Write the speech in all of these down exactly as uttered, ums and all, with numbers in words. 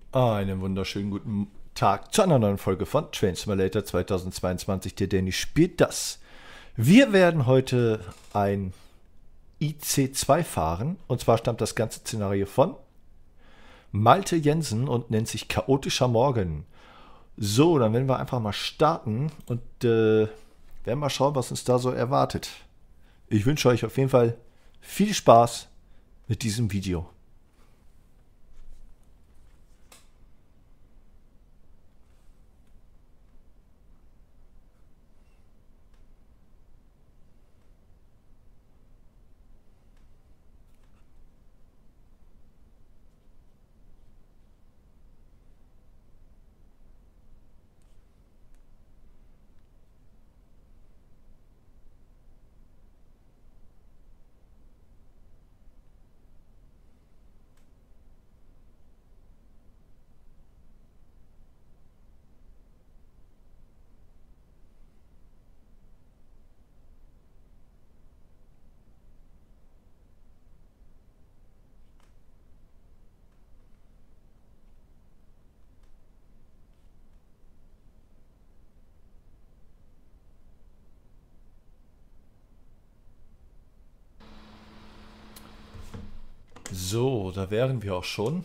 Einen wunderschönen guten Tag zu einer neuen Folge von Train Simulator zweitausendzweiundzwanzig. Der Danny spielt das. Wir werden heute ein I C zwei fahren. Und zwar stammt das ganze Szenario von Malte Jensen und nennt sich Chaotischer Morgen. So, dann werden wir einfach mal starten und äh, werden mal schauen, was uns da so erwartet. Ich wünsche euch auf jeden Fall viel Spaß mit diesem Video. So, da wären wir auch schon.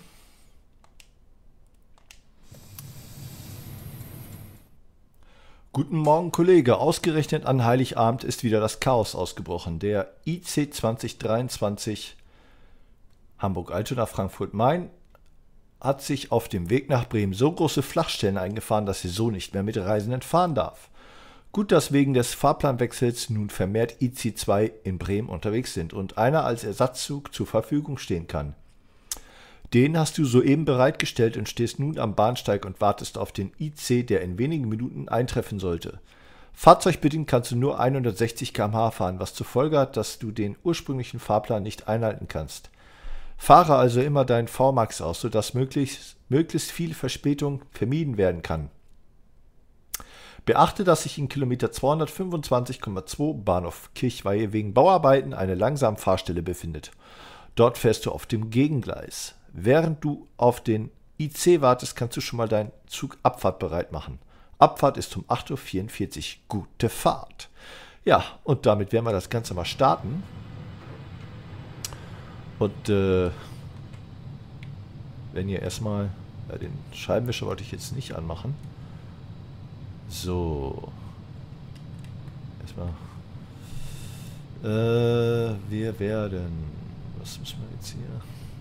Guten Morgen, Kollege. Ausgerechnet an Heiligabend ist wieder das Chaos ausgebrochen. Der I C zwanzig dreiundzwanzig Hamburg-Altona Frankfurt-Main hat sich auf dem Weg nach Bremen so große Flachstellen eingefahren, dass sie so nicht mehr mit Reisenden fahren darf. Gut, dass wegen des Fahrplanwechsels nun vermehrt I C zwei in Bremen unterwegs sind und einer als Ersatzzug zur Verfügung stehen kann. Den hast du soeben bereitgestellt und stehst nun am Bahnsteig und wartest auf den I C, der in wenigen Minuten eintreffen sollte. Fahrzeugbedingt kannst du nur hundertsechzig Kilometer pro Stunde fahren, was zur Folge hat, dass du den ursprünglichen Fahrplan nicht einhalten kannst. Fahre also immer dein V Max aus, sodass möglichst, möglichst viel Verspätung vermieden werden kann. Beachte, dass sich in Kilometer zweihundertfünfundzwanzig Komma zwei Bahnhof Kirchweihe wegen Bauarbeiten eine Langsamfahrstelle befindet. Dort fährst du auf dem Gegengleis. Während du auf den I C wartest, kannst du schon mal deinen Zug Abfahrt bereit machen. Abfahrt ist um acht Uhr vierundvierzig. Gute Fahrt. Ja, und damit werden wir das Ganze mal starten. Und äh, wenn ihr erstmal, ja, den Scheibenwischer wollte ich jetzt nicht anmachen. So. Erstmal. Äh, wir werden. Was müssen wir jetzt hier?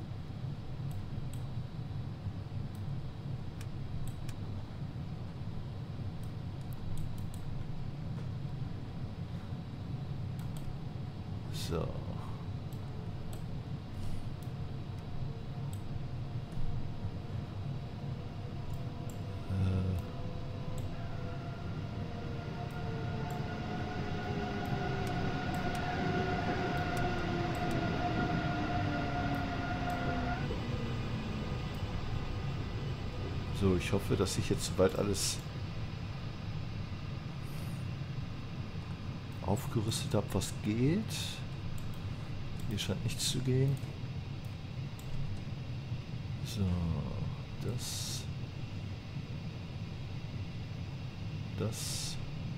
So. So, ich hoffe, dass ich jetzt soweit alles aufgerüstet habe, was geht. Hier scheint nichts zu gehen. So, das. Das.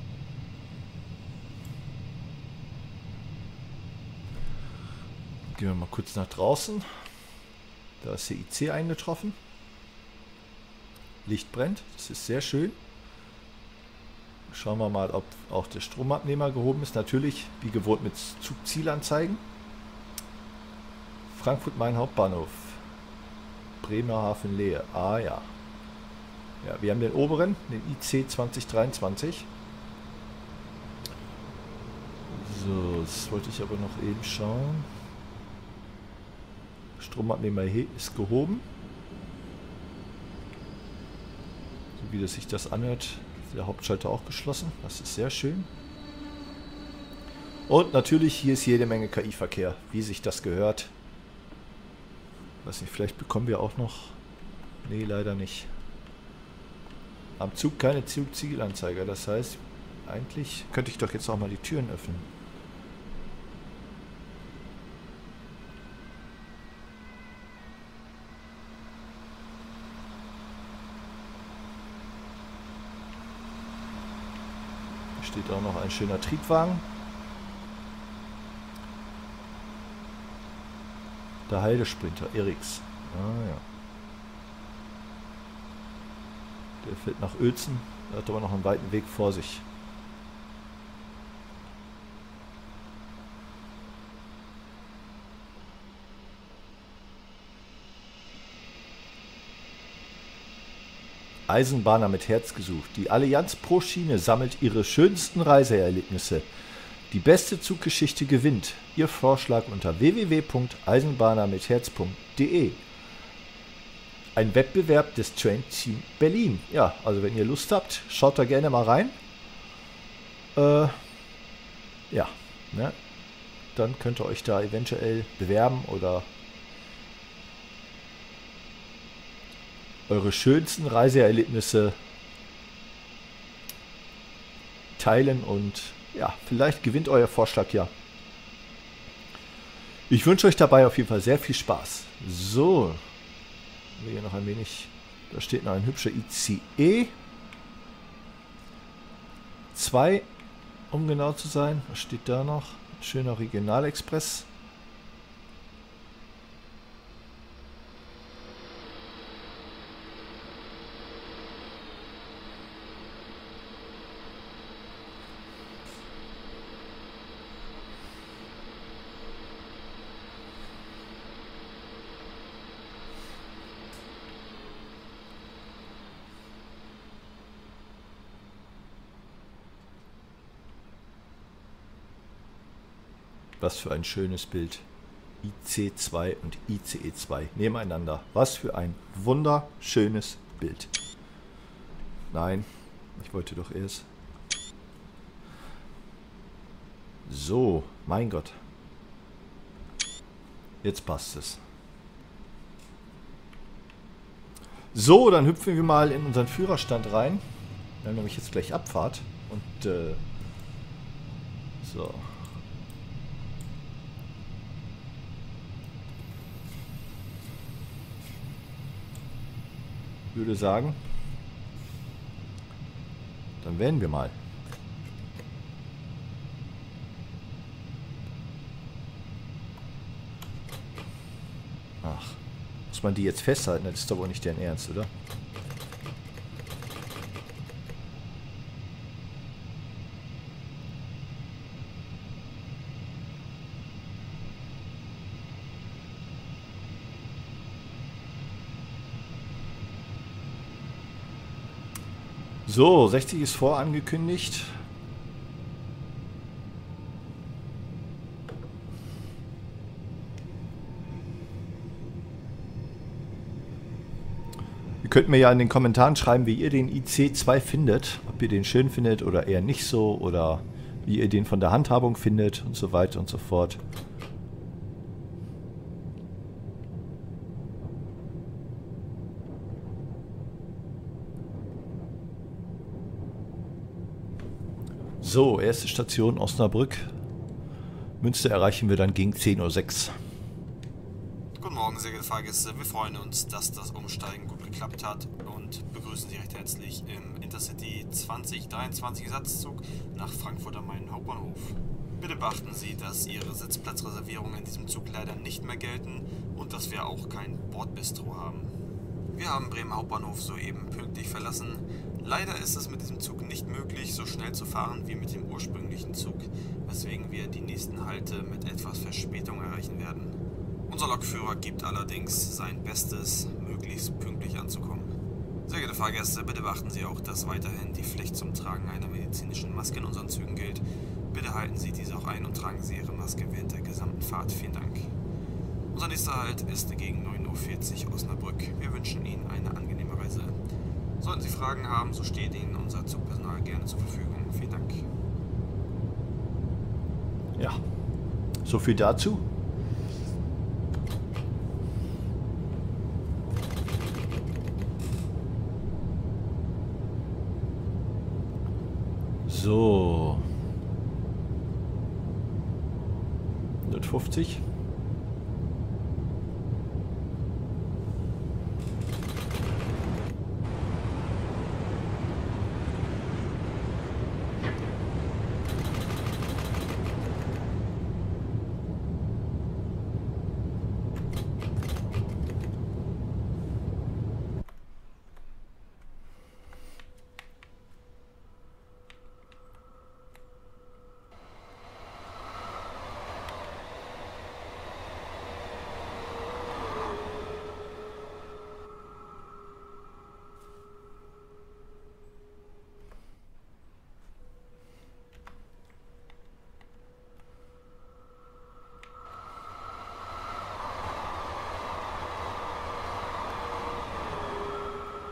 Gehen wir mal kurz nach draußen. Da ist der I C eingetroffen. Licht brennt, das ist sehr schön. Schauen wir mal, ob auch der Stromabnehmer gehoben ist. Natürlich, wie gewohnt, mit Zugzielanzeigen. Frankfurt-Main Hauptbahnhof. Bremerhaven leer. Ah ja. Ja, wir haben den oberen, den I C zwanzig dreiundzwanzig. So, das wollte ich aber noch eben schauen. Stromabnehmer ist gehoben. Wie das sich das anhört, ist der Hauptschalter auch geschlossen. Das ist sehr schön. Und natürlich, hier ist jede Menge K I-Verkehr, wie sich das gehört. Weiß nicht, vielleicht bekommen wir auch noch... Nee, leider nicht. Am Zug keine Zugzielanzeiger. Das heißt, eigentlich könnte ich doch jetzt auch mal die Türen öffnen. steht auch noch ein schöner Triebwagen. Der Heidesprinter, Eriks. Ah ja. Der fährt nach Uelzen. Er hat aber noch einen weiten Weg vor sich. Eisenbahner mit Herz gesucht. Die Allianz pro Schiene sammelt ihre schönsten Reiseerlebnisse. Die beste Zuggeschichte gewinnt. Ihr Vorschlag unter w w w punkt eisenbahner mit herz punkt de. Ein Wettbewerb des Train Team Berlin. Ja, also wenn ihr Lust habt, schaut da gerne mal rein. Äh, ja, ne? Dann könnt ihr euch da eventuell bewerben oder eure schönsten Reiseerlebnisse teilen und ja, vielleicht gewinnt euer Vorschlag ja. Ich wünsche euch dabei auf jeden Fall sehr viel Spaß. So, hier noch ein wenig, da steht noch ein hübscher I C E. zwei, um genau zu sein. Was steht da noch? Ein schöner Regionalexpress. Was für ein schönes Bild. I C zwei und I C E zwei nebeneinander. Was für ein wunderschönes Bild. Nein, ich wollte doch erst. So, mein Gott. Jetzt passt es. So, dann hüpfen wir mal in unseren Führerstand rein. Wir haben nämlich jetzt gleich Abfahrt. Und, äh, so. Würde sagen, dann werden wir mal. Ach, muss man die jetzt festhalten? Das ist doch wohl nicht deren Ernst, oder? So, sechzig ist vorangekündigt. Ihr könnt mir ja in den Kommentaren schreiben, wie ihr den I C zwei findet. Ob ihr den schön findet oder eher nicht so. Oder wie ihr den von der Handhabung findet und so weiter und so fort. So, erste Station Osnabrück. Münster erreichen wir dann gegen zehn Uhr sechs. Guten Morgen, sehr geehrte Fahrgäste. Wir freuen uns, dass das Umsteigen gut geklappt hat und begrüßen Sie recht herzlich im Intercity zwanzig dreiundzwanzig Ersatzzug nach Frankfurt am Main Hauptbahnhof. Bitte beachten Sie, dass Ihre Sitzplatzreservierungen in diesem Zug leider nicht mehr gelten und dass wir auch kein Bordbistro haben. Wir haben Bremen Hauptbahnhof soeben pünktlich verlassen. Leider ist es mit diesem Zug nicht möglich, so schnell zu fahren wie mit dem ursprünglichen Zug, weswegen wir die nächsten Halte mit etwas Verspätung erreichen werden. Unser Lokführer gibt allerdings sein Bestes, möglichst pünktlich anzukommen. Sehr geehrte Fahrgäste, bitte beachten Sie auch, dass weiterhin die Pflicht zum Tragen einer medizinischen Maske in unseren Zügen gilt. Bitte halten Sie diese auch ein und tragen Sie Ihre Maske während der gesamten Fahrt. Vielen Dank. Unser nächster Halt ist gegen neun Uhr vierzig Osnabrück. Wir wünschen Ihnen eine angenehme Reise. Sollten Sie Fragen haben, so steht Ihnen unser Zugpersonal gerne zur Verfügung. Vielen Dank. Ja, so viel dazu. So. hundertfünfzig.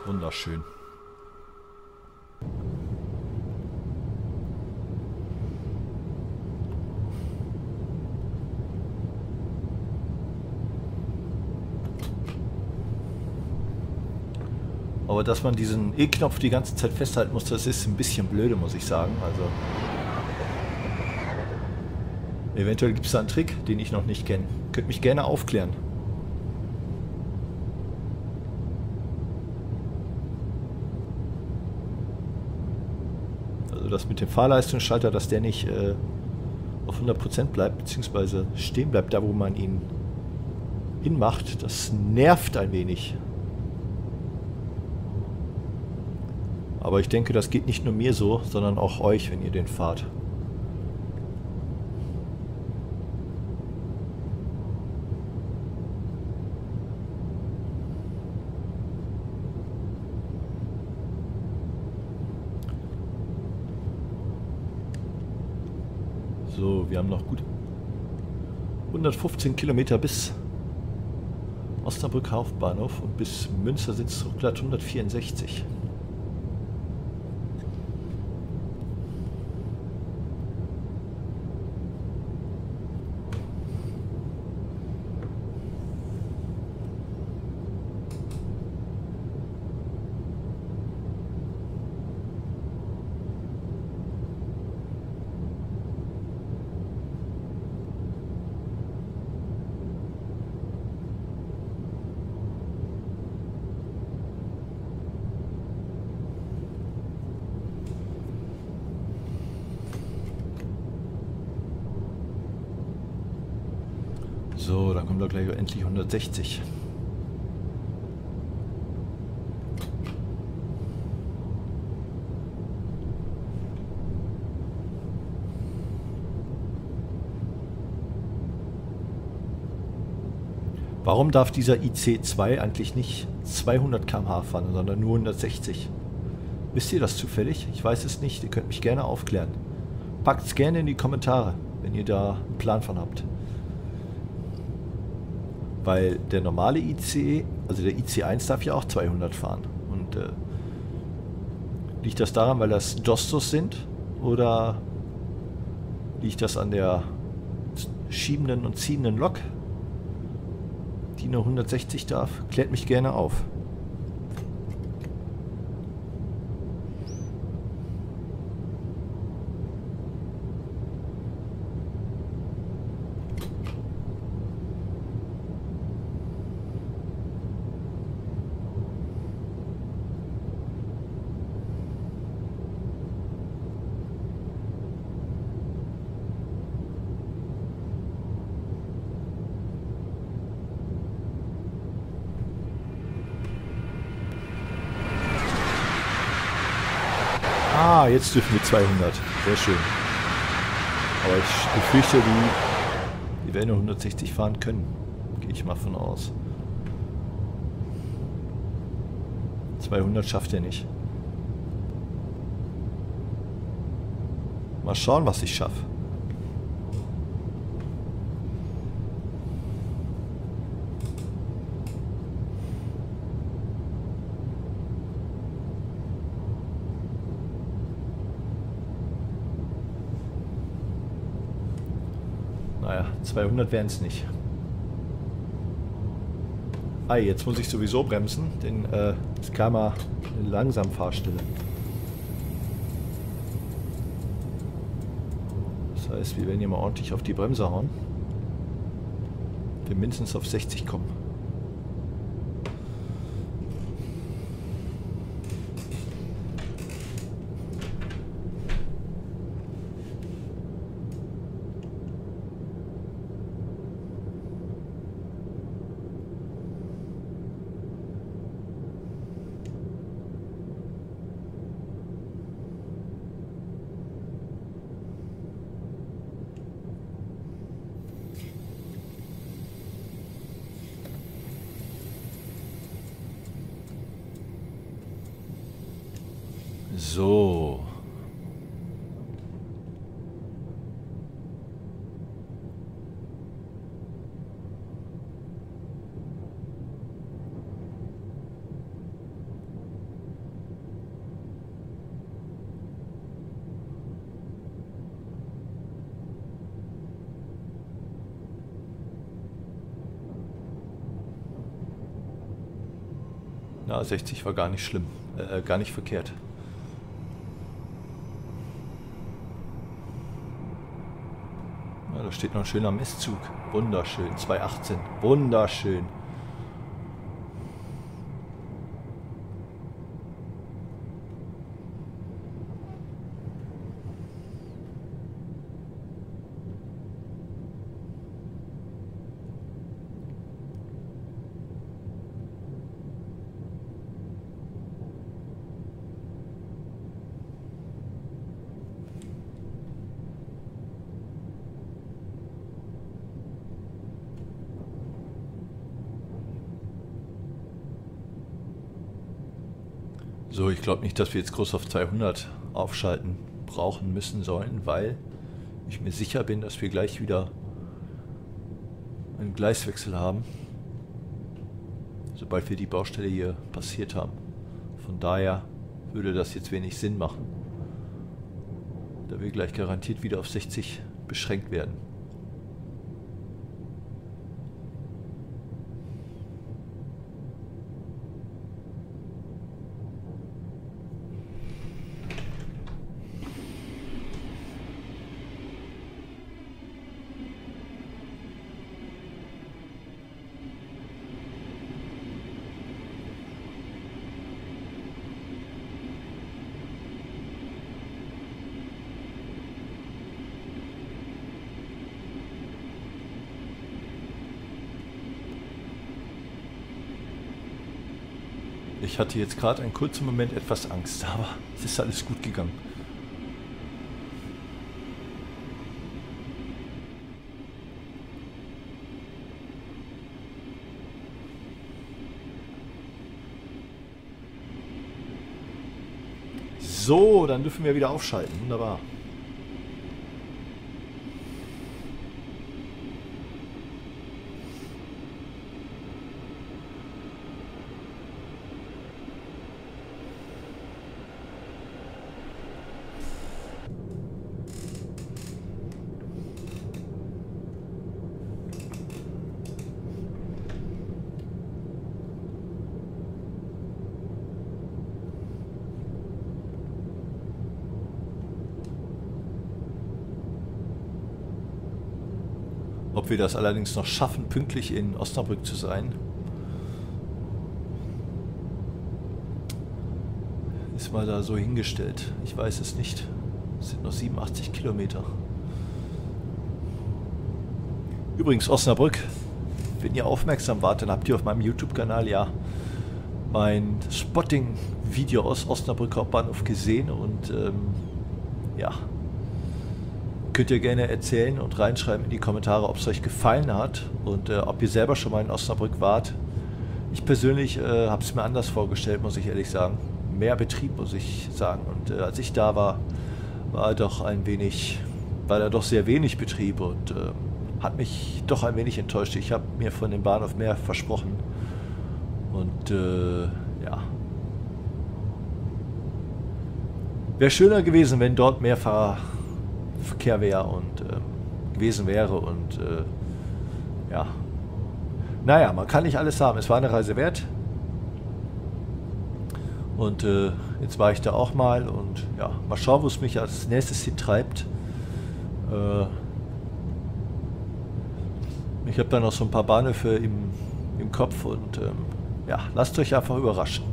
Wunderschön. Aber dass man diesen E-Knopf die ganze Zeit festhalten muss, das ist ein bisschen blöde, muss ich sagen. Also eventuell gibt es da einen Trick, den ich noch nicht kenne. Könnt mich gerne aufklären. Also das mit dem Fahrleistungsschalter, dass der nicht äh, auf hundert Prozent bleibt, beziehungsweise stehen bleibt, da wo man ihn hinmacht, das nervt ein wenig. Aber ich denke, das geht nicht nur mir so, sondern auch euch, wenn ihr den fahrt. So, wir haben noch gut hundertfünfzehn Kilometer bis Osnabrück Hauptbahnhof und bis Münster Sitz-Druckblatt hundertvierundsechzig. So, dann kommt da gleich endlich hundertsechzig. Warum darf dieser I C zwei eigentlich nicht zweihundert Kilometer pro Stunde fahren, sondern nur hundertsechzig? Wisst ihr das zufällig? Ich weiß es nicht. Ihr könnt mich gerne aufklären. Packt es gerne in die Kommentare, wenn ihr da einen Plan von habt. Weil der normale I C, also der I C eins darf ja auch zweihundert fahren. Und äh, liegt das daran, weil das Dostos sind? Oder liegt das an der schiebenden und ziehenden Lok, die nur hundertsechzig darf? Klärt mich gerne auf. Ah, jetzt dürfen wir zweihundert. Sehr schön. Aber ich befürchte, die, die werden nur hundertsechzig fahren können. Gehe ich mal von aus. zweihundert schafft er nicht. Mal schauen, was ich schaffe. Naja, zweihundert wären es nicht. Ah, jetzt muss ich sowieso bremsen, denn äh, es kam mal eine Langsamfahrstelle. Das heißt, wir werden hier mal ordentlich auf die Bremse hauen. Wir mindestens auf sechzig kommen. So. Na, sechzig war gar nicht schlimm, äh, gar nicht verkehrt. Ja, da steht noch ein schöner Messzug. Wunderschön, zweihundertachtzehn. Wunderschön. So, ich glaube nicht, dass wir jetzt groß auf zweihundert aufschalten brauchen müssen sollen, weil ich mir sicher bin, dass wir gleich wieder einen Gleiswechsel haben, sobald wir die Baustelle hier passiert haben. Von daher würde das jetzt wenig Sinn machen, da wir gleich garantiert wieder auf sechzig beschränkt werden. Ich hatte jetzt gerade einen kurzen Moment etwas Angst, aber es ist alles gut gegangen. So, dann dürfen wir wieder aufschalten. Wunderbar. Ob wir das allerdings noch schaffen, pünktlich in Osnabrück zu sein, ist mal da so hingestellt. Ich weiß es nicht. Es sind noch siebenundachtzig Kilometer. Übrigens, Osnabrück, wenn ihr aufmerksam wart, dann habt ihr auf meinem YouTube-Kanal ja mein Spotting-Video aus Osnabrück Hauptbahnhof gesehen und ähm, ja, könnt ihr gerne erzählen und reinschreiben in die Kommentare, ob es euch gefallen hat und äh, ob ihr selber schon mal in Osnabrück wart. Ich persönlich äh, habe es mir anders vorgestellt, muss ich ehrlich sagen. Mehr Betrieb, muss ich sagen. Und äh, als ich da war, war doch ein wenig, war da doch sehr wenig Betrieb und äh, hat mich doch ein wenig enttäuscht. Ich habe mir von dem Bahnhof mehr versprochen. Und äh, ja. Wäre schöner gewesen, wenn dort mehr Fahr Verkehr wäre und äh, gewesen wäre und äh, ja. Naja, man kann nicht alles haben. Es war eine Reise wert. Und äh, jetzt war ich da auch mal und ja, mal schauen, wo es mich als nächstes hintreibt. Äh, ich habe da noch so ein paar Bahnhöfe im, im Kopf und ähm, ja, lasst euch einfach überraschen.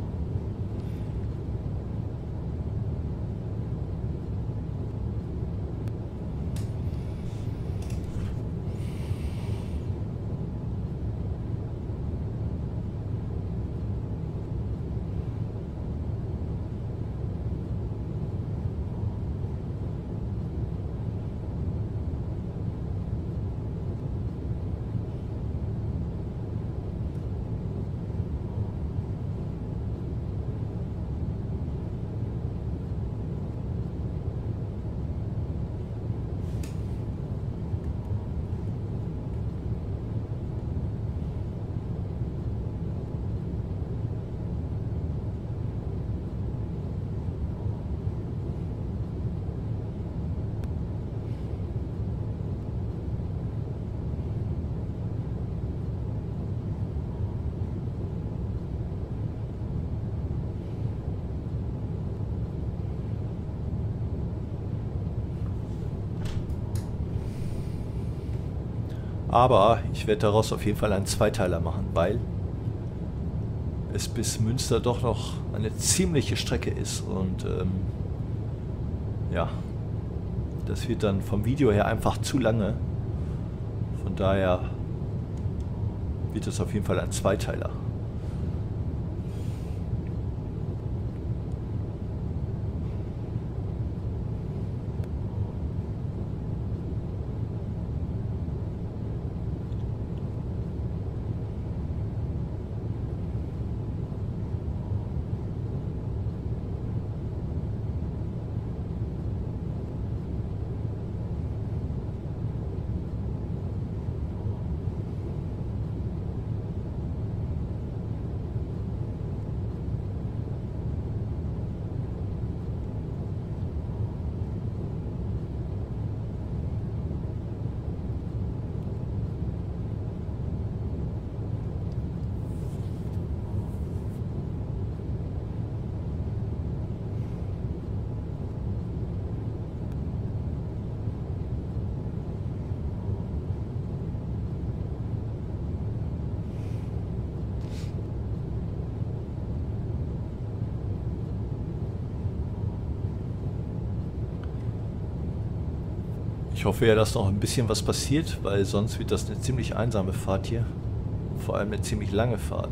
Aber ich werde daraus auf jeden Fall einen Zweiteiler machen, weil es bis Münster doch noch eine ziemliche Strecke ist. Und ähm, ja, das wird dann vom Video her einfach zu lange. Von daher wird es auf jeden Fall ein Zweiteiler. Ich hoffe ja, dass noch ein bisschen was passiert, weil sonst wird das eine ziemlich einsame Fahrt hier. Vor allem eine ziemlich lange Fahrt.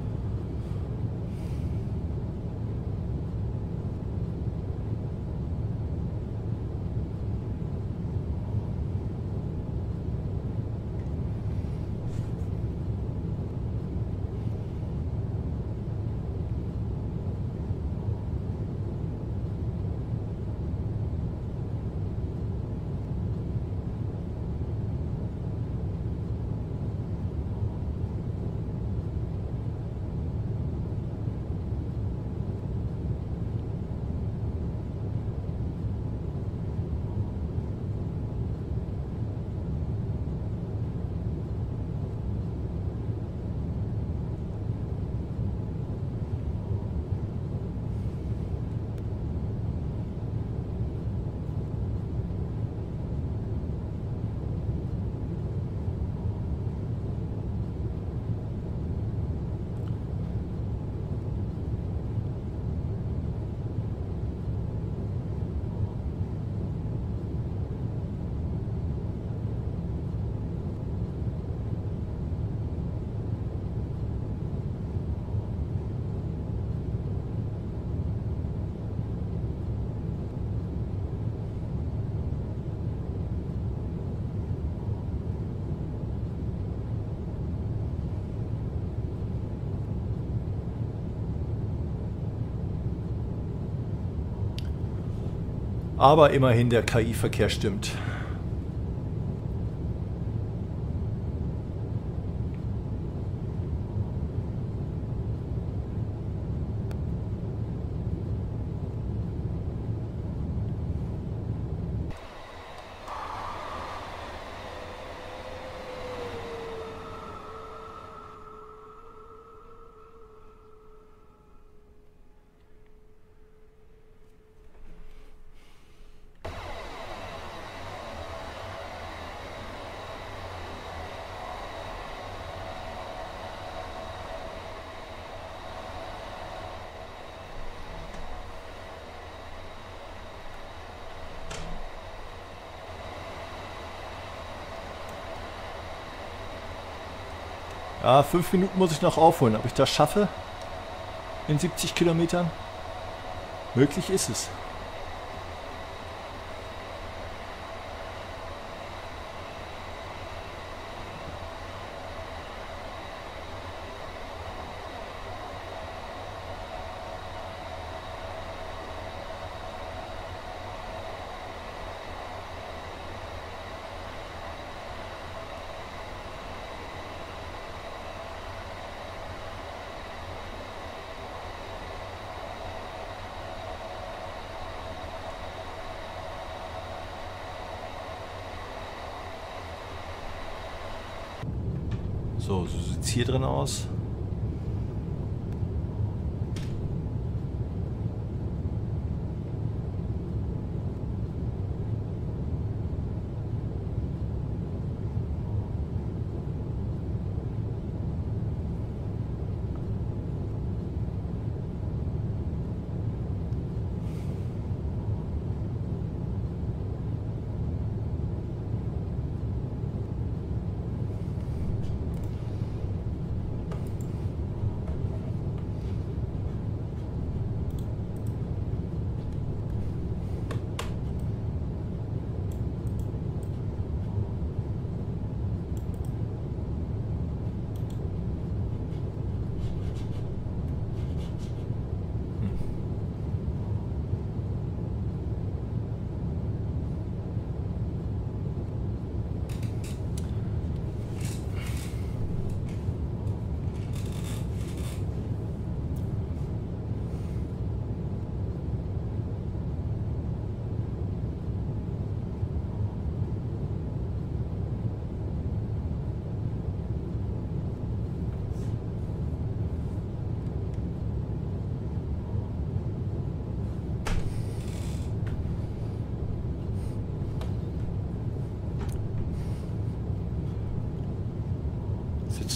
Aber immerhin der K I-Verkehr stimmt. Ja, fünf Minuten muss ich noch aufholen. Ob ich das schaffe? In siebzig Kilometern? Möglich ist es. So, so sieht es hier drin aus.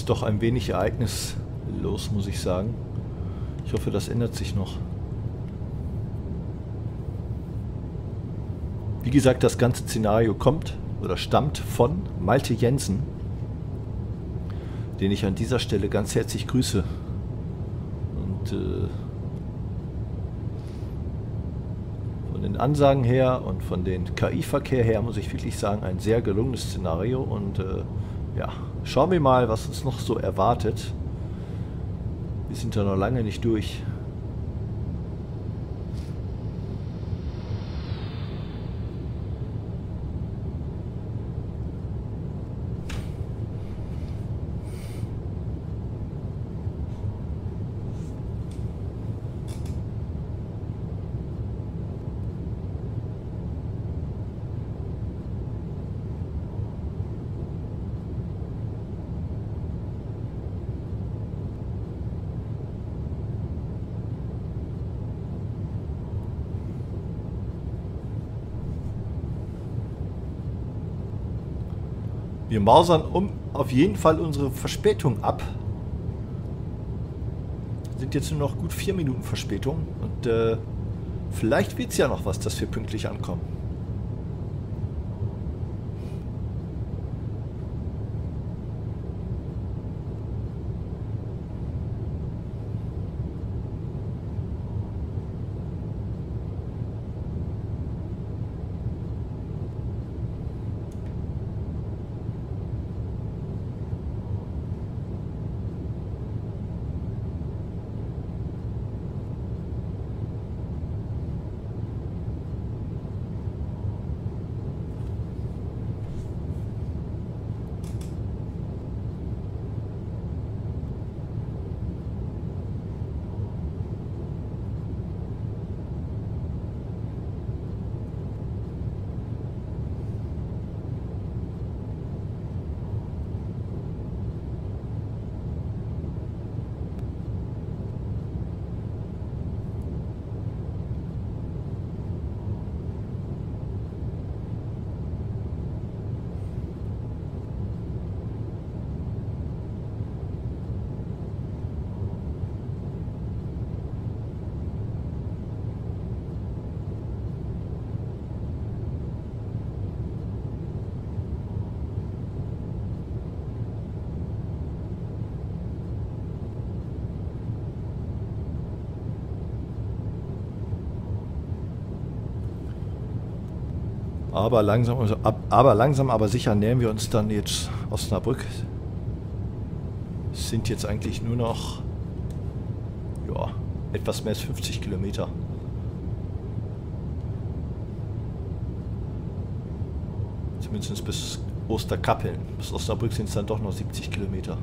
ist doch ein wenig ereignislos, muss ich sagen. Ich hoffe, das ändert sich noch. Wie gesagt, das ganze Szenario kommt oder stammt von Malte Jensen, den ich an dieser Stelle ganz herzlich grüße. Und äh, von den Ansagen her und von den K I-Verkehr her muss ich wirklich sagen, ein sehr gelungenes Szenario. Und äh, ja, schauen wir mal, was uns noch so erwartet. Wir sind da noch lange nicht durch. Wir mausern um auf jeden Fall unsere Verspätung ab. Sind jetzt nur noch gut vier Minuten Verspätung und äh, vielleicht wird es ja noch was, dass wir pünktlich ankommen. Aber langsam, aber langsam, aber sicher nähern wir uns dann jetzt Osnabrück. Es sind jetzt eigentlich nur noch ja, etwas mehr als fünfzig Kilometer. Zumindest bis Osterkappeln. Bis Osnabrück sind es dann doch noch siebzig Kilometer.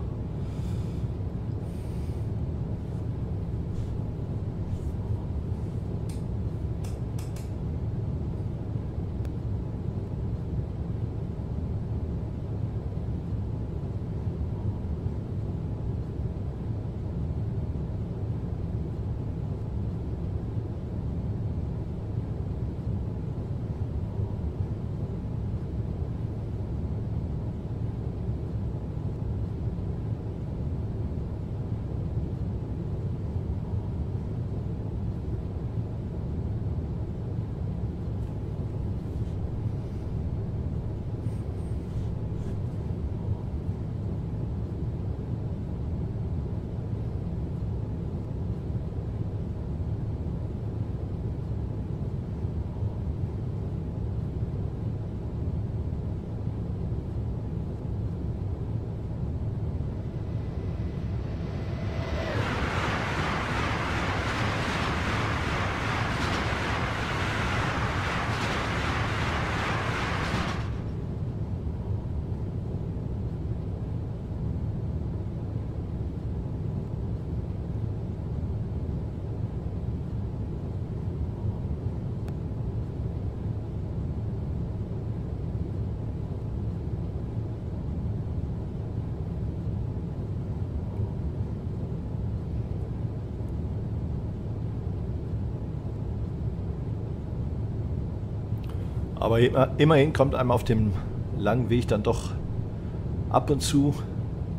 Aber immerhin kommt einem auf dem langen Weg dann doch ab und zu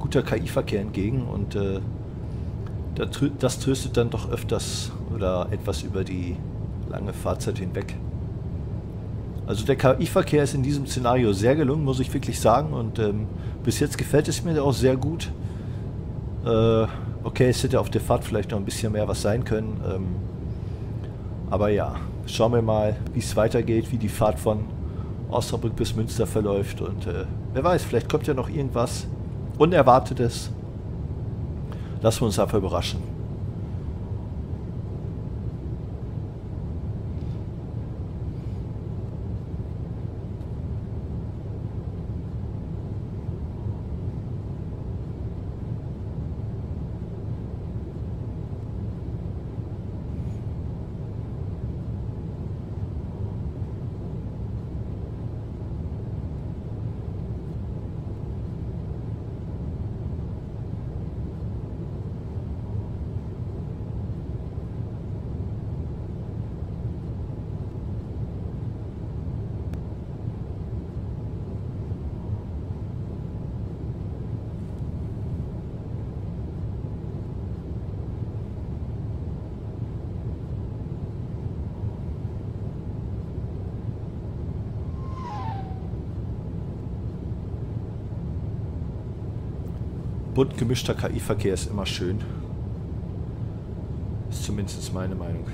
guter K I-Verkehr entgegen und äh, das tröstet dann doch öfters oder etwas über die lange Fahrzeit hinweg. Also der K I-Verkehr ist in diesem Szenario sehr gelungen, muss ich wirklich sagen, und ähm, bis jetzt gefällt es mir auch sehr gut. Äh, okay, es hätte auf der Fahrt vielleicht noch ein bisschen mehr was sein können, ähm, aber ja, schauen wir mal, wie es weitergeht, wie die Fahrt von Osnabrück bis Münster verläuft und äh, wer weiß, vielleicht kommt ja noch irgendwas Unerwartetes. Lassen wir uns einfach überraschen. Bunt gemischter K I-Verkehr ist immer schön. Ist zumindest meine Meinung.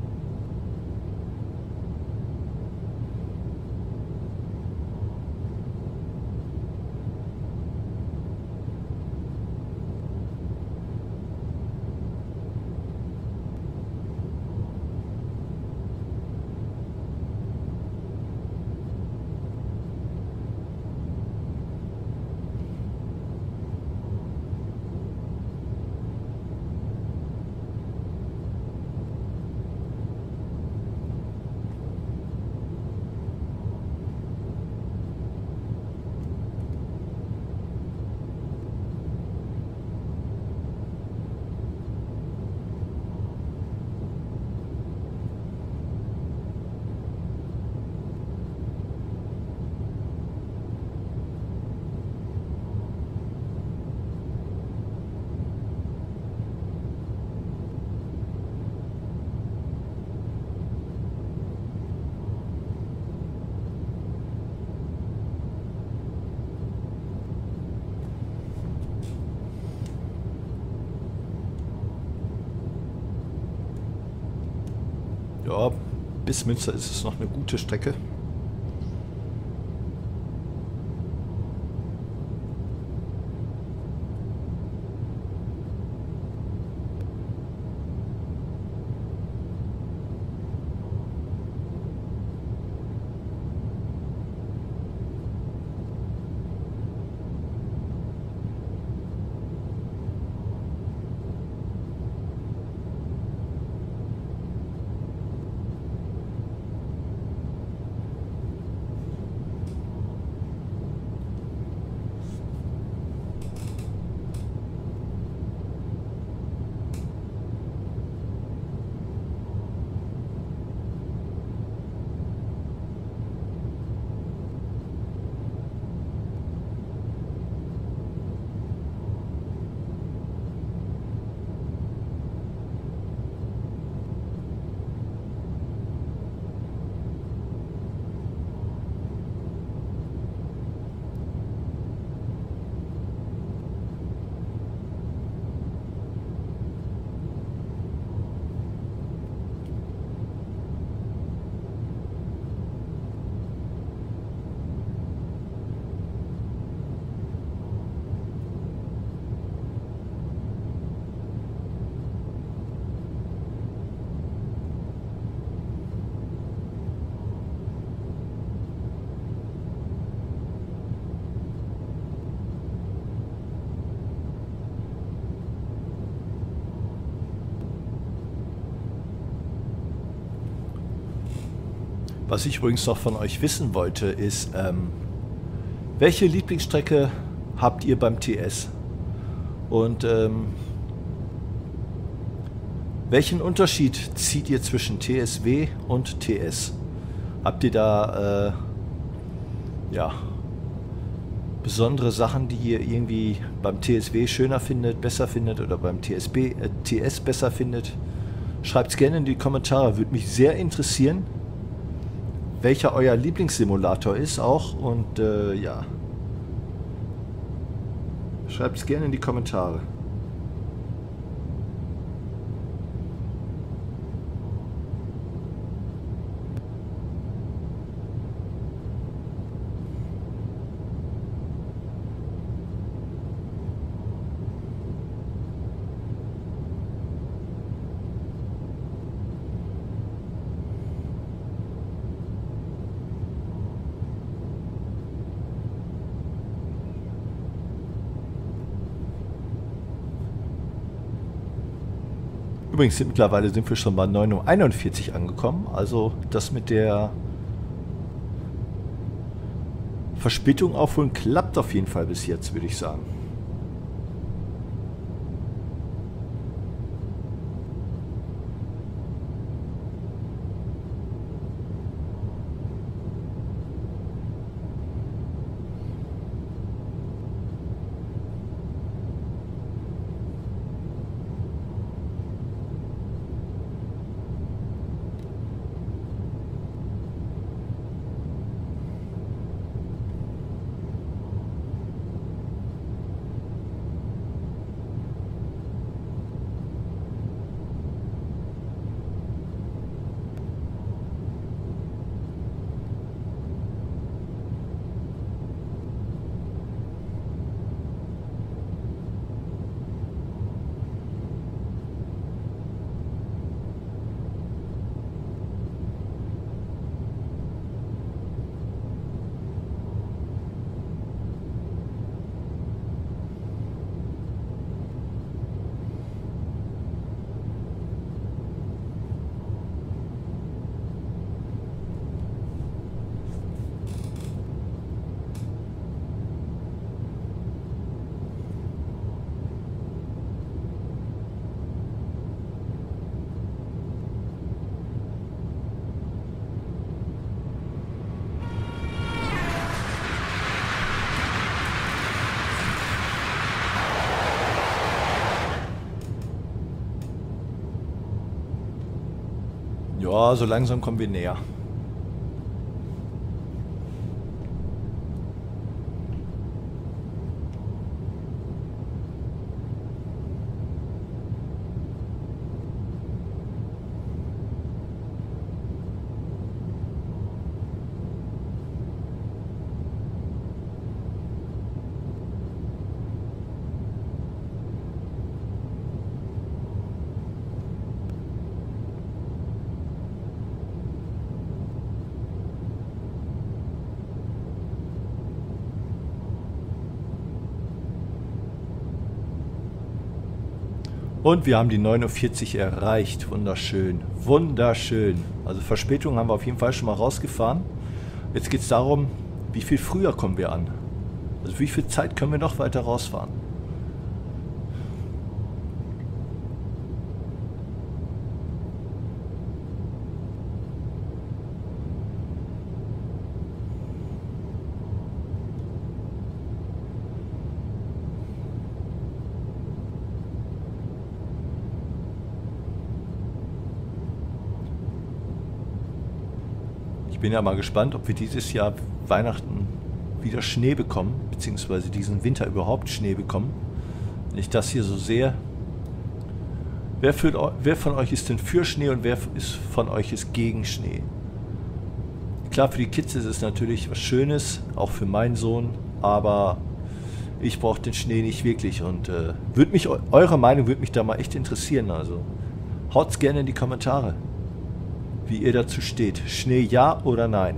Ja, bis Münster ist es noch eine gute Strecke. Was ich übrigens noch von euch wissen wollte, ist, ähm, welche Lieblingsstrecke habt ihr beim T S? Und ähm, welchen Unterschied zieht ihr zwischen T S W und T S? Habt ihr da, äh, ja, besondere Sachen, die ihr irgendwie beim T S W schöner findet, besser findet oder beim T S B, äh, T S besser findet. Schreibt es gerne in die Kommentare, würde mich sehr interessieren, welcher euer Lieblingssimulator ist auch und äh, ja. Schreibt es gerne in die Kommentare. Übrigens sind mittlerweile sind wir schon bei neun Uhr einundvierzig angekommen. Also das mit der Verspätung aufholen klappt auf jeden Fall bis jetzt, würde ich sagen. Ja, so langsam kommen wir näher. Und wir haben die neun Uhr vierzig erreicht. Wunderschön. Wunderschön. Also Verspätung haben wir auf jeden Fall schon mal rausgefahren. Jetzt geht es darum, wie viel früher kommen wir an. Also wie viel Zeit können wir noch weiter rausfahren. Ich bin ja mal gespannt, ob wir dieses Jahr Weihnachten wieder Schnee bekommen, beziehungsweise diesen Winter überhaupt Schnee bekommen. Wenn ich das hier so sehe, wer, für, wer von euch ist denn für Schnee und wer ist von euch ist gegen Schnee? Klar, für die Kids ist es natürlich was Schönes, auch für meinen Sohn, aber ich brauche den Schnee nicht wirklich und äh, würd mich, eure Meinung würde mich da mal echt interessieren. Also haut's gerne in die Kommentare, wie ihr dazu steht. Schnee ja oder nein?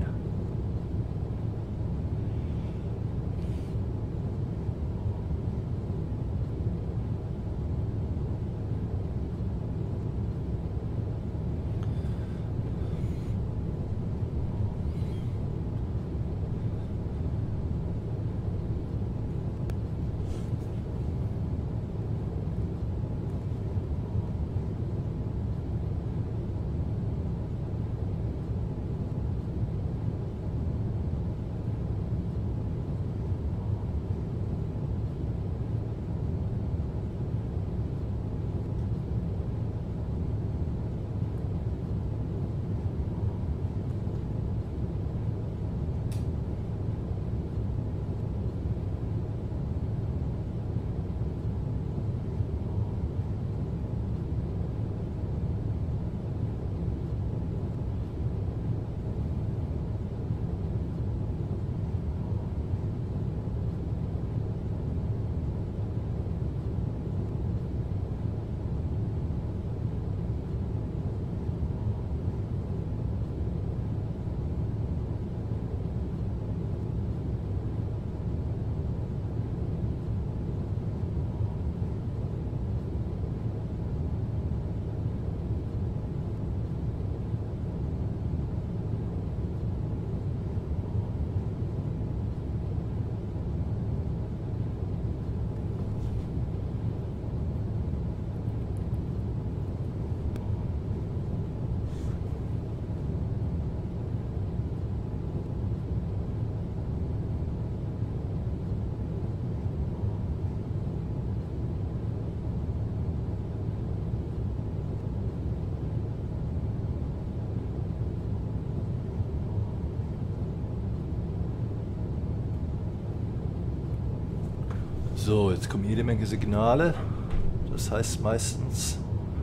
So, jetzt kommen jede Menge Signale. Das heißt meistens,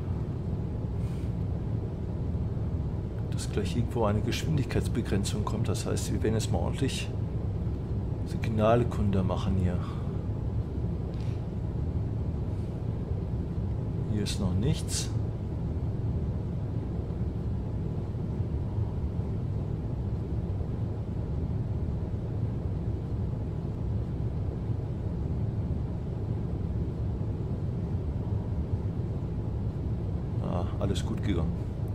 dass gleich irgendwo eine Geschwindigkeitsbegrenzung kommt. Das heißt, wir werden jetzt mal ordentlich Signale kundbar machen hier. Hier ist noch nichts. Ah, alles gut gegangen.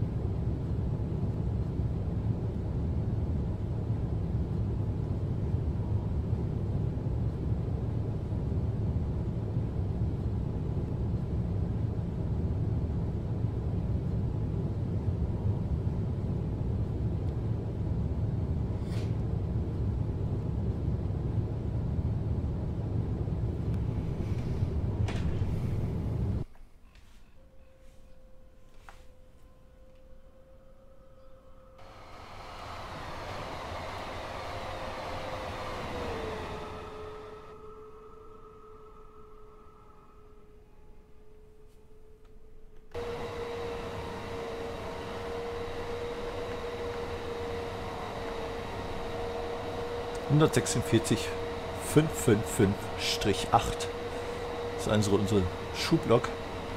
hundertsechsundvierzig fünfhundertfünfundfünfzig acht. Das ist also unsere Schublok.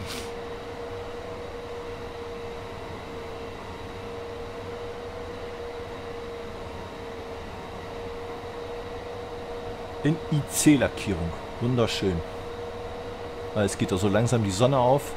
In I C-Lackierung. Wunderschön. Es geht auch so langsam die Sonne auf.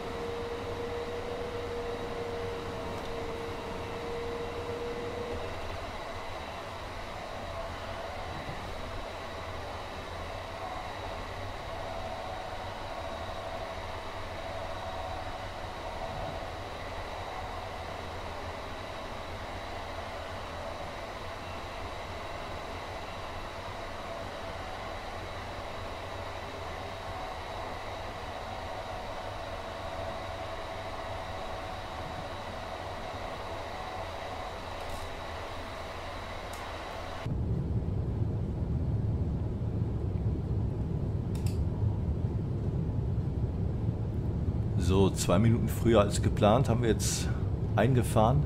So, zwei Minuten früher als geplant haben wir jetzt eingefahren.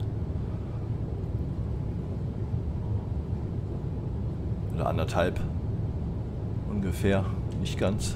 Oder anderthalb. Ungefähr, nicht ganz.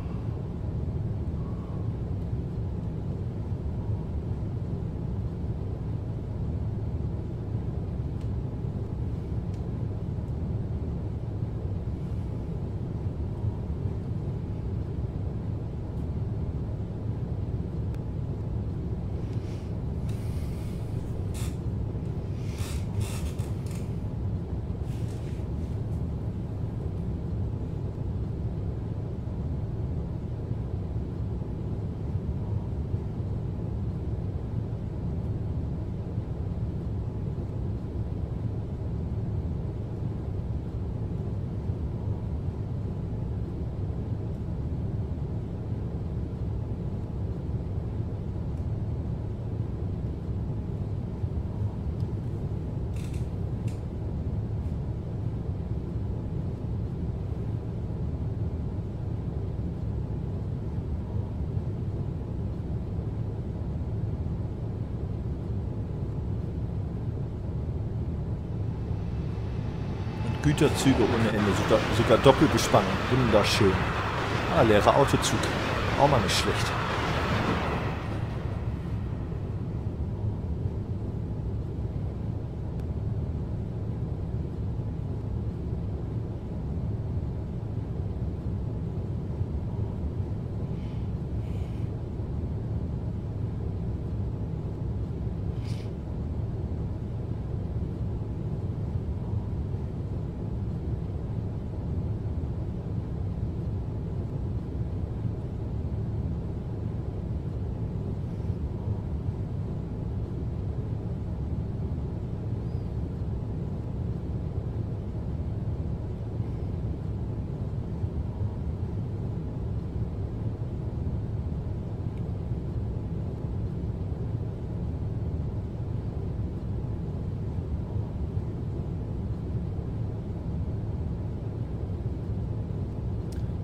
Güterzüge ohne Ende, sogar, sogar doppelt bespannt. Wunderschön. Ah, leerer Autozug. Auch mal nicht schlecht.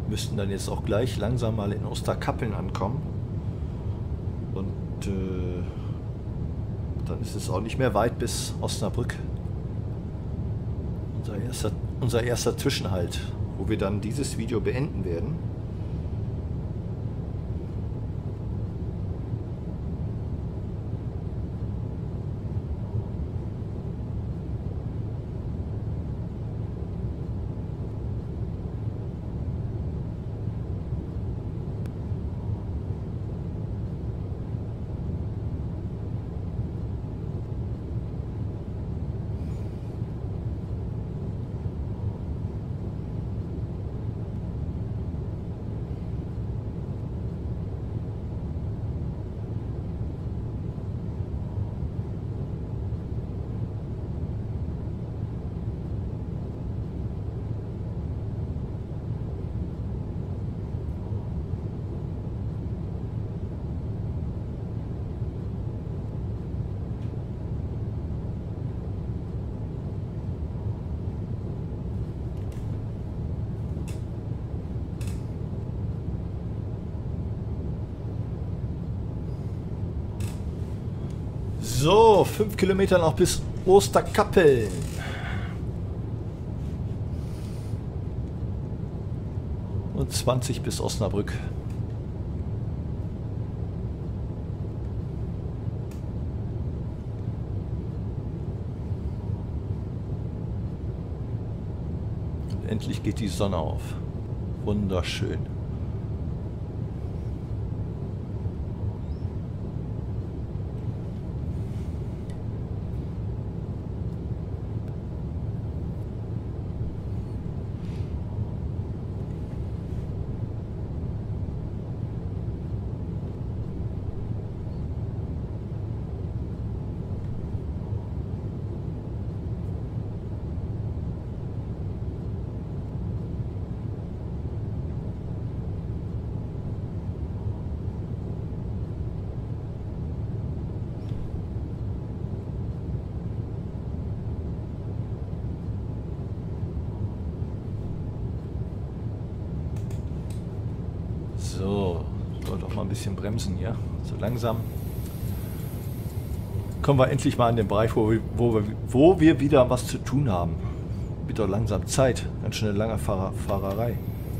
Müssten dann jetzt auch gleich langsam mal in Osterkappeln ankommen. Und äh, dann ist es auch nicht mehr weit bis Osnabrück. Unser erster, unser erster Zwischenhalt, wo wir dann dieses Video beenden werden. So, fünf Kilometer noch bis Osterkappeln. Und zwanzig bis Osnabrück. Und endlich geht die Sonne auf. Wunderschön. So, ich wollte auch mal ein bisschen bremsen hier. So langsam kommen wir endlich mal an den Bereich, wo wir, wo wir, wo wir wieder was zu tun haben. Wird doch langsam Zeit. Ganz schön eine lange Fahrer, Fahrerei.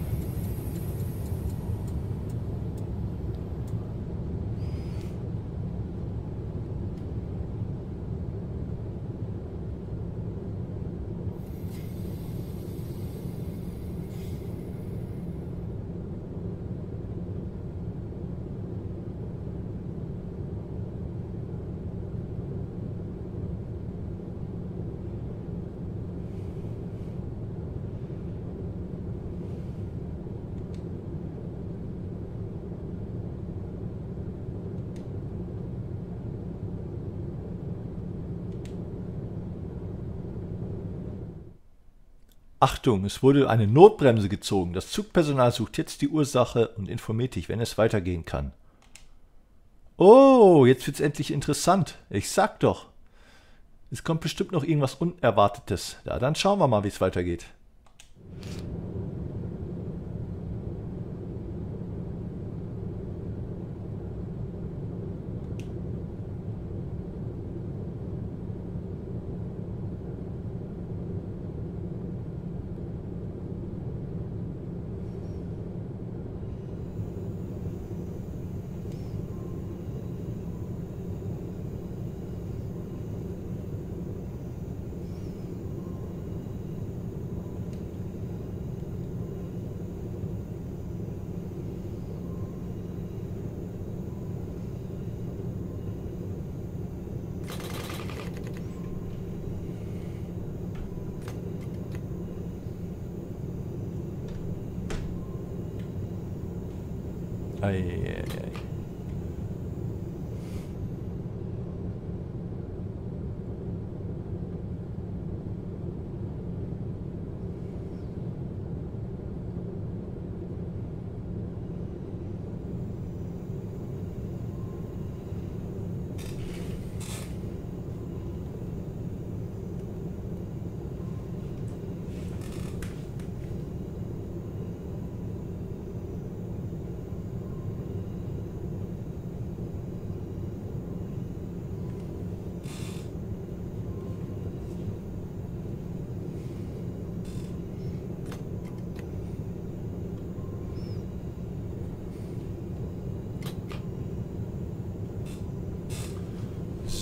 Achtung, es wurde eine Notbremse gezogen. Das Zugpersonal sucht jetzt die Ursache und informiert dich, wenn es weitergehen kann. Oh, jetzt wird's endlich interessant. Ich sag doch. Es kommt bestimmt noch irgendwas Unerwartetes. Ja, dann schauen wir mal, wie es weitergeht. Ei, ei, ei.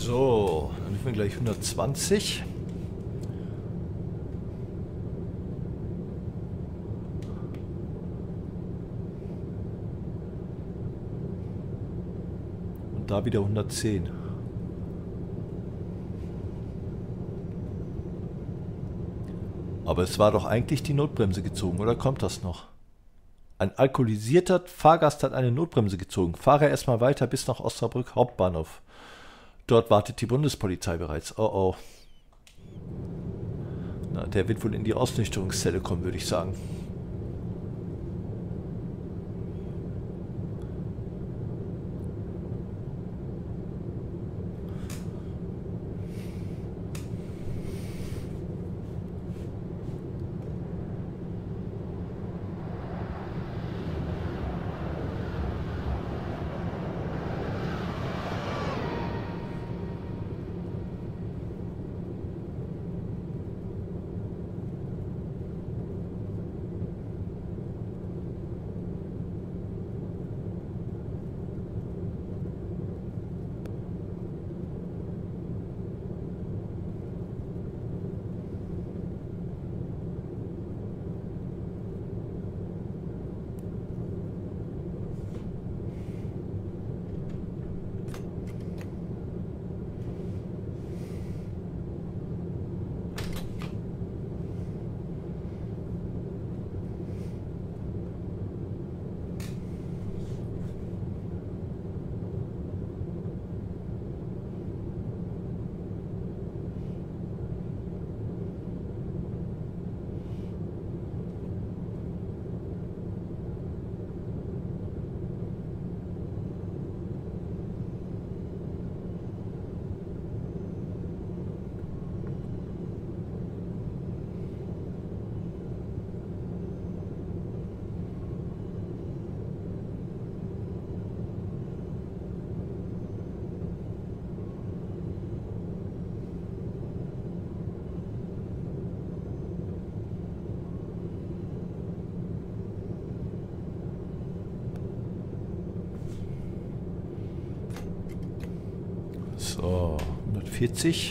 So, dann nehmen wir gleich hundertzwanzig. Und da wieder hundertzehn. Aber es war doch eigentlich die Notbremse gezogen, oder kommt das noch? Ein alkoholisierter Fahrgast hat eine Notbremse gezogen. Fahre erstmal weiter bis nach Osnabrück Hauptbahnhof. Dort wartet die Bundespolizei bereits. Oh oh. Na, der wird wohl in die Ausnüchterungszelle kommen, würde ich sagen. So, hundertvierzig.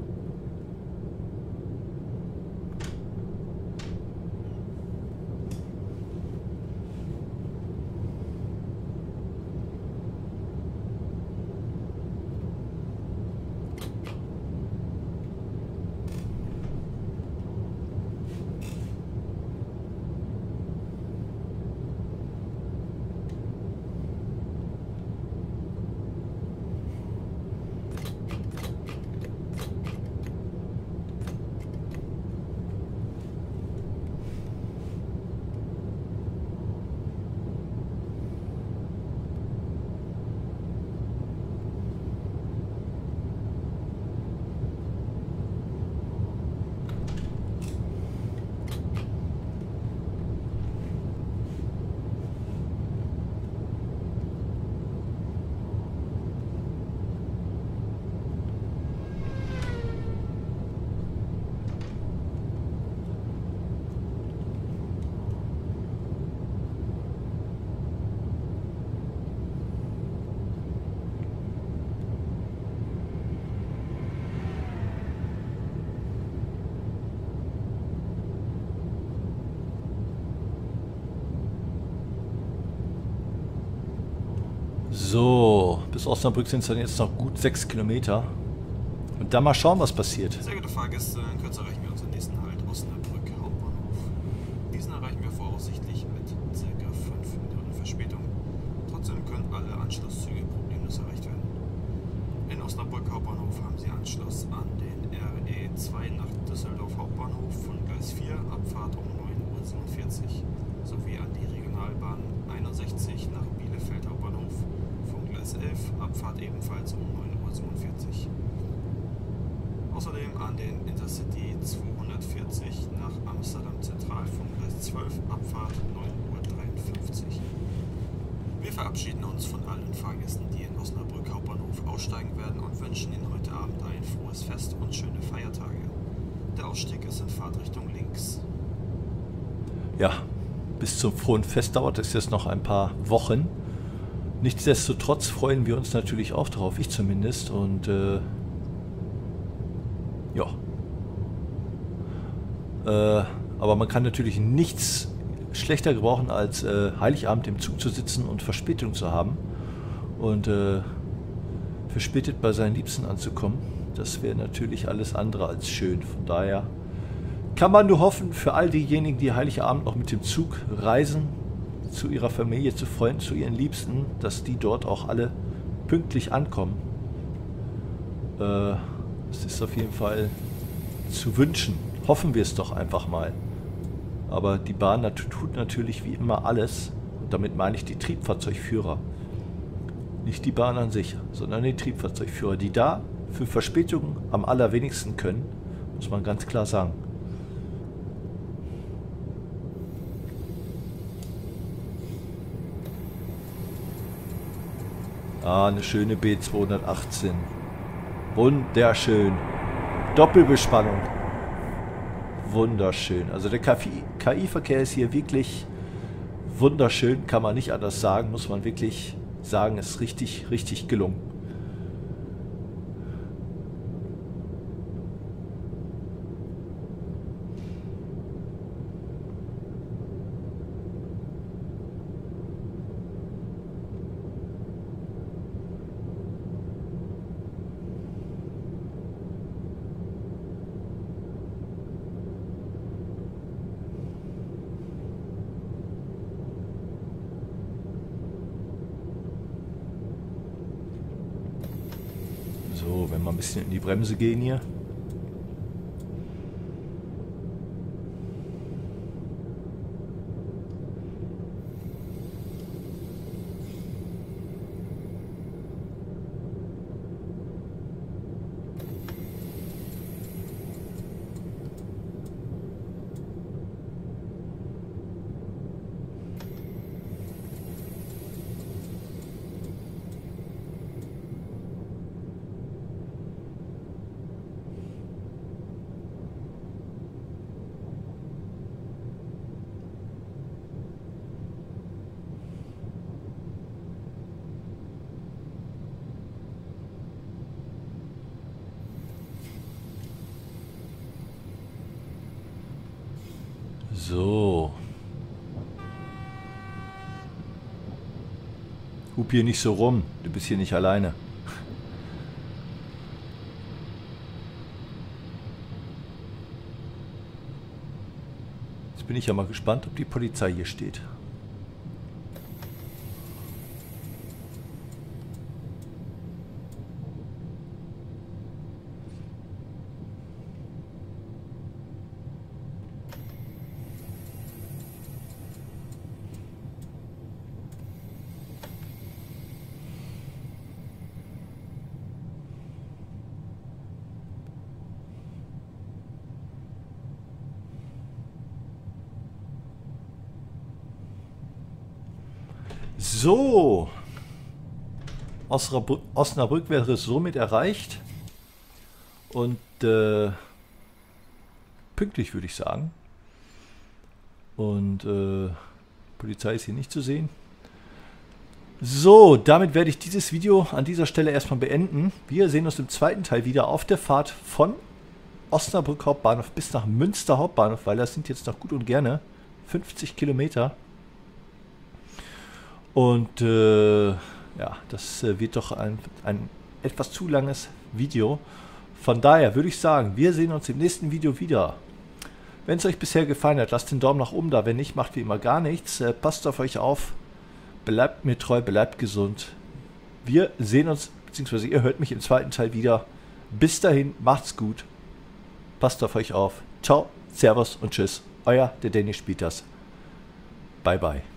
So, bis Osnabrück sind es dann jetzt noch gut sechs Kilometer. Und dann mal schauen, was passiert. Sehr geehrte Fahrgäste, in Kürze erreichen wir unseren nächsten Halt, Osnabrück Hauptbahnhof. Diesen erreichen wir voraussichtlich mit ca. fünf Minuten Verspätung. Trotzdem können alle Anschlusszüge problemlos erreicht werden. In Osnabrück Hauptbahnhof haben Sie Anschluss an den R E zwei nach Düsseldorf Hauptbahnhof von Gleis vier, Abfahrt um neun Uhr siebenundvierzig, sowie an die Regionalbahn einundsechzig nach Bielefeld Hauptbahnhof von Gleis elf, Abfahrt ebenfalls um neun Uhr siebenundvierzig. Außerdem an den Intercity zweihundertvierzig nach Amsterdam Zentral von Gleis zwölf, Abfahrt neun Uhr dreiundfünfzig. Wir verabschieden uns von allen Fahrgästen, die in Osnabrück Hauptbahnhof aussteigen werden, und wünschen Ihnen heute Abend ein frohes Fest und schöne Feiertage. Der Ausstieg ist in Fahrtrichtung links. Ja, bis zum frohen Fest dauert es jetzt noch ein paar Wochen. Nichtsdestotrotz freuen wir uns natürlich auch darauf, ich zumindest. Und äh, ja. Äh, aber man kann natürlich nichts schlechter gebrauchen, als äh, Heiligabend im Zug zu sitzen und Verspätung zu haben. Und äh, verspätet bei seinen Liebsten anzukommen. Das wäre natürlich alles andere als schön. Von daher kann man nur hoffen, für all diejenigen, die Heiligabend noch mit dem Zug reisen, zu ihrer Familie, zu Freunden, zu ihren Liebsten, dass die dort auch alle pünktlich ankommen. Äh, es ist auf jeden Fall zu wünschen. Hoffen wir es doch einfach mal. Aber die Bahn tut natürlich wie immer alles. Und damit meine ich die Triebfahrzeugführer. Nicht die Bahn an sich, sondern die Triebfahrzeugführer, die da für Verspätungen am allerwenigsten können, muss man ganz klar sagen. Ah, eine schöne B zweihundertachtzehn. Wunderschön. Doppelbespannung. Wunderschön. Also der K I-Verkehr ist hier wirklich wunderschön, kann man nicht anders sagen, muss man wirklich sagen, ist richtig, richtig gelungen. So, wenn wir ein bisschen in die Bremse gehen hier. So. Hup hier nicht so rum. Du bist hier nicht alleine. Jetzt bin ich ja mal gespannt, ob die Polizei hier steht. So, Osnabrück wäre somit erreicht und äh, pünktlich, würde ich sagen. Und äh, Polizei ist hier nicht zu sehen. So, damit werde ich dieses Video an dieser Stelle erstmal beenden. Wir sehen uns im zweiten Teil wieder auf der Fahrt von Osnabrück Hauptbahnhof bis nach Münster Hauptbahnhof, weil das sind jetzt noch gut und gerne fünfzig Kilometer. Und äh, ja, das äh, wird doch ein, ein etwas zu langes Video. Von daher würde ich sagen, wir sehen uns im nächsten Video wieder. Wenn es euch bisher gefallen hat, lasst den Daumen nach oben da. Wenn nicht, macht wie immer gar nichts. Äh, passt auf euch auf. Bleibt mir treu, bleibt gesund. Wir sehen uns, beziehungsweise ihr hört mich im zweiten Teil wieder. Bis dahin, macht's gut. Passt auf euch auf. Ciao, Servus und Tschüss. Euer der Dennis Spieters. Bye, bye.